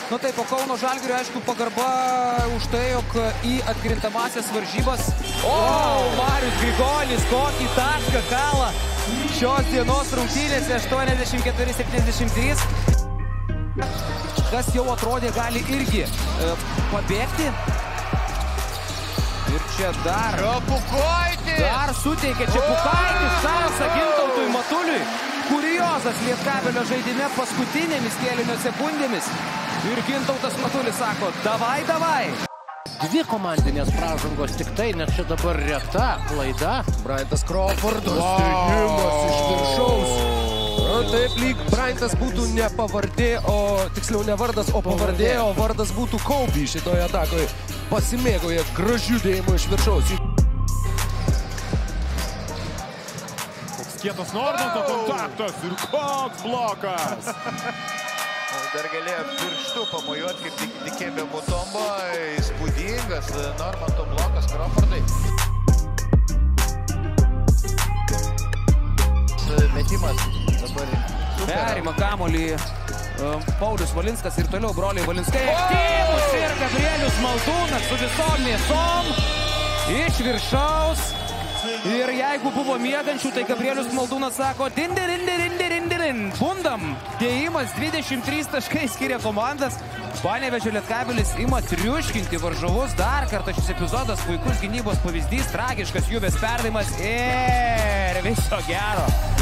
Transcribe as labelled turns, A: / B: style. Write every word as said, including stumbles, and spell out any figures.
A: Nu taip, po Kauno Žalgirio, aišku, pagarba už tai, jog į atkrintamasias varžybas. O, Marius Grigonis, kokį tašką kala šios dienos rungtynėse aštuoniasdešimt keturi septyniasdešimt trys. Kas jau atrodė gali irgi e, pabėgti. Ir čia dar...
B: Čepukaitis!
A: Dar suteikia Čepukaitis šansą Gintautui Matuliui. Kuriozas Lietkabelio žaidime paskutinėmis kėlinio sekundėmis. Ir Gintautas Matulis sako, davai, davai.
C: Dvi komandinės pražangos tik tai, nes čia dabar reta klaida.
D: Bryantas Crawfordas, steigimas iš viršaus. Taip, lyg Bryantas būtų ne pavardė, o tiksliau ne vardas, o pavardė, o vardas būtų Kobe šitoje atakoje. Pasimėgoja gražių dėjimų iš viršaus.
E: Koks kietas Normanto kontaktas ir koks blokas.
B: Dar galėjo pirštų pamojuoti, kaip tikėmė Mutombo. Įspūdingas Normanto blokas Crawfordai. Metimas dabar.
A: Perima kamuolį Paulius Valinskas ir toliau broliai Valinskai. Aktyvus ir Gabrielius Maldūnas su visom mėsom iš viršaus. Ir jeigu buvo miegančių, tai Gabrielius Maldūnas sako dindirindirindirindirin. Bundam. Dėjimas dvidešimt trys taškai skiria komandas. Panevėžio Lietkabelis ima triuškinti varžovus. Dar kartą šis epizodas puikus gynybos pavyzdys, tragiškas Juvės perdavimas ir viso gero.